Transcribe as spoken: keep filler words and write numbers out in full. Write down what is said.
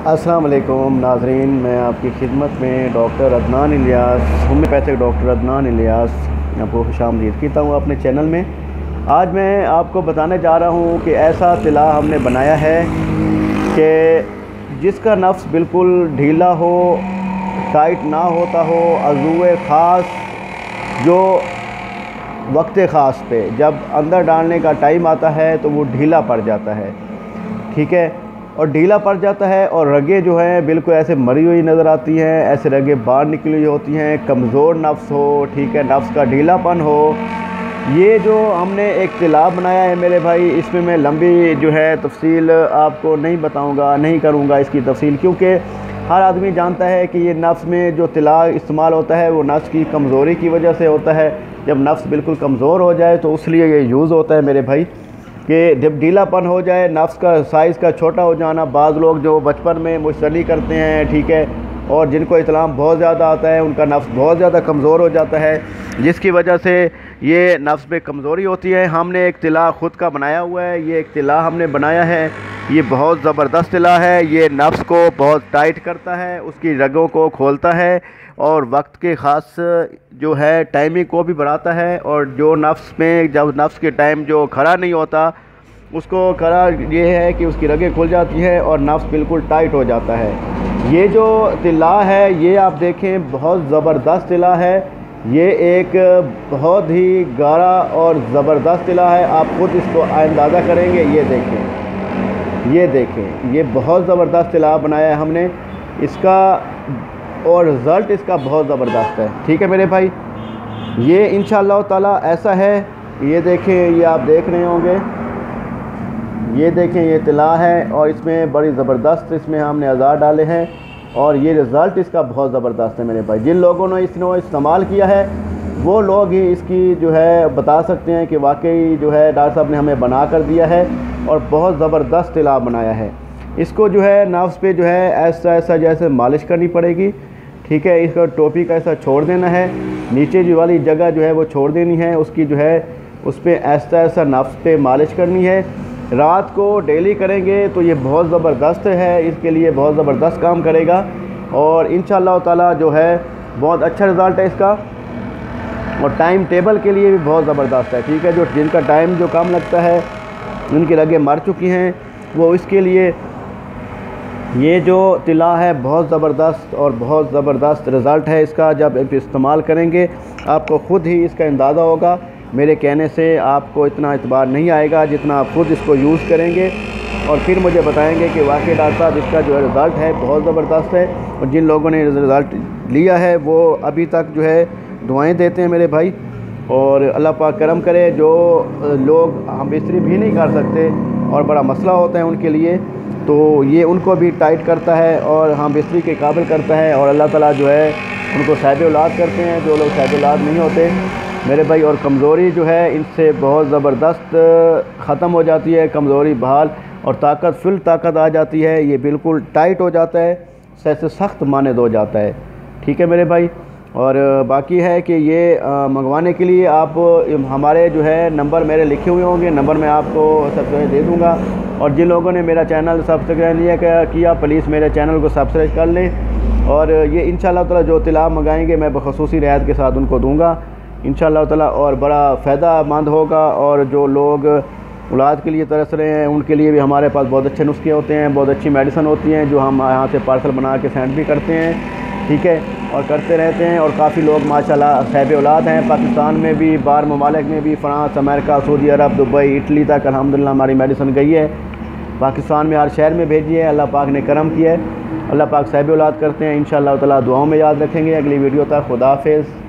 अस्सलाम वालेकुम नाज़रीन, मैं आपकी खिदमत में doctor Adnan Ilyas, homeopathic doctor Adnan Ilyas आपको खुशामदीद कहता हूँ अपने चैनल में। आज मैं आपको बताने जा रहा हूँ कि ऐसा तिला हमने बनाया है कि जिसका नफ्स बिल्कुल ढीला हो, टाइट ना होता हो, अज़ूए ख़ास जो वक्त ख़ास पे जब अंदर डालने का टाइम आता है तो वो ढीला पड़ जाता है, ठीक है। और ढीला पड़ जाता है और रगें जो हैं बिल्कुल ऐसे मरी हुई नज़र आती हैं, ऐसे रगें बाहर निकली हुई होती हैं, कमज़ोर नफ्स हो, ठीक है, नफ्स का ढीलापन हो। ये जो हमने एक तिला बनाया है मेरे भाई, इसमें मैं लंबी जो है तफसील आपको नहीं बताऊंगा, नहीं करूंगा इसकी तफसील, क्योंकि हर आदमी जानता है कि ये नफ्स में जो तिला इस्तेमाल होता है वो नफ्स की कमज़ोरी की वजह से होता है। जब नफ्स बिल्कुल कमज़ोर हो जाए तो इसलिए ये यूज़ होता है मेरे भाई, कि जब ढीलापन हो जाए, नफ्स का साइज़ का छोटा हो जाना। बाज़ लोग जो बचपन में मुश्तली करते हैं, ठीक है, और जिनको इस्लाम बहुत ज़्यादा आता है, उनका नफ्स बहुत ज़्यादा कमज़ोर हो जाता है, जिसकी वजह से ये नफ्स में कमज़ोरी होती है। हमने एक तिला ख़ुद का बनाया हुआ है, ये एक तिला हमने बनाया है, ये बहुत ज़बरदस्त तिला है। ये नफ्स को बहुत टाइट करता है, उसकी रगों को खोलता है और वक्त के ख़ास जो है टाइमिंग को भी बढ़ाता है। और जो नफ्स में जब नफ्स के टाइम जो खड़ा नहीं होता, उसको खड़ा ये है कि उसकी रगें खुल जाती हैं और नफ्स बिल्कुल टाइट हो जाता है। ये जो तिला है ये आप देखें बहुत ज़बरदस्त तिला है। ये एक बहुत ही गाढ़ा और ज़बरदस्त तिला है, आप खुद इसको अंदाज़ा करेंगे। ये देखें, ये देखें, ये बहुत ज़बरदस्त तिला बनाया है हमने इसका, और रिज़ल्ट इसका बहुत ज़बरदस्त है, ठीक है मेरे भाई। ये इंशाअल्लाह ताला ऐसा है, ये देखें, ये आप देख रहे होंगे, ये देखें, ये तिला है और इसमें बड़ी ज़बरदस्त इसमें हमने अज़ार डाले हैं और ये रिज़ल्ट इसका बहुत ज़बरदस्त है मेरे भाई। जिन लोगों ने इसको इस्तेमाल किया है वो लोग ही इसकी जो है बता सकते हैं कि वाकई जो है डॉक्टर साहब ने हमें बना कर दिया है और बहुत ज़बरदस्त तिला बनाया है। इसको जो है नफ्स पे जो है ऐसा ऐसा जैसे मालिश करनी पड़ेगी, ठीक है। इसका टोपी का ऐसा छोड़ देना है, नीचे जो वाली जगह जो है वो छोड़ देनी है, उसकी जो है उस पर ऐसा ऐसा नफ्स पे मालिश करनी है। रात को डेली करेंगे तो ये बहुत ज़बरदस्त है, इसके लिए बहुत ज़बरदस्त काम करेगा और इंशाअल्लाह ताला जो है बहुत अच्छा रिज़ल्ट है इसका। और टाइम टेबल के लिए भी बहुत ज़बरदस्त है, ठीक है। जो जिनका टाइम जो कम लगता है, उनकी रगें मर चुकी हैं, वो इसके लिए ये जो तिला है बहुत ज़बरदस्त और बहुत ज़बरदस्त रिज़ल्ट है इसका। जब इस्तेमाल करेंगे आपको ख़ुद ही इसका अंदाज़ा होगा। मेरे कहने से आपको इतना एतबार नहीं आएगा जितना आप खुद इसको यूज़ करेंगे और फिर मुझे बताएंगे कि वाकई डॉक्टर साहब इसका जो रिज़ल्ट है बहुत ज़बरदस्त है। और जिन लोगों ने रिज़ल्ट लिया है वो अभी तक जो है दुआएं देते हैं मेरे भाई। और अल्लाह पाक करम करे, जो लोग हम बिस्तरी भी नहीं कर सकते और बड़ा मसला होता है उनके लिए, तो ये उनको भी टाइट करता है और हम बिस्तरी के काबिल करता है और अल्लाह ताला जो है उनको साहिब औलाद करते हैं। जो लोग साहिब औलाद नहीं होते मेरे भाई, और कमज़ोरी जो है इनसे बहुत ज़बरदस्त ख़त्म हो जाती है, कमज़ोरी बहाल और ताकत फुल ताकत आ जाती है। ये बिल्कुल टाइट हो जाता है, ऐसे सख्त मानद हो जाता है, ठीक है मेरे भाई। और बाकी है कि ये मंगवाने के लिए आप हमारे जो है नंबर मेरे लिखे हुए होंगे, नंबर मैं आपको सब्सक्राइब दे दूँगा। और जिन लोगों ने मेरा चैनल सब्सक्राइब नहीं किया प्लीज़ मेरे चैनल को सब्सक्राइब कर लें। और ये इंशाअल्लाह ताला जो तिला मंगाएंगे मैं बख़ुसूसी रियायत के साथ उनको दूँगा इंशाअल्लाह ताला, और बड़ा फ़ायदा मंद होगा। और जो लोग औलाद के लिए तरस रहे हैं उनके लिए भी हमारे पास बहुत अच्छे नुस्खे होते हैं, बहुत अच्छी मेडिसिन होती हैं जो हम यहाँ से पार्सल बना के सेंड भी करते हैं, ठीक है, और करते रहते हैं। और काफ़ी लोग माशाल्लाह साहिब औलाद हैं, पाकिस्तान में भी, बाहर ममालिक में भी, France, America, Saudi Arab, Dubai, Italy तक अल्हम्दुलिल्लाह हमारी मेडिसिन गई है। पाकिस्तान में हर शहर में भेजी है, अल्लाह पाक ने करम किया है। अल्लाह पाक साहिब औलाद करते हैं। इंशाअल्लाह ताला दुआओं में याद रखेंगे। अगली वीडियो तक खुदा हाफ़िज़।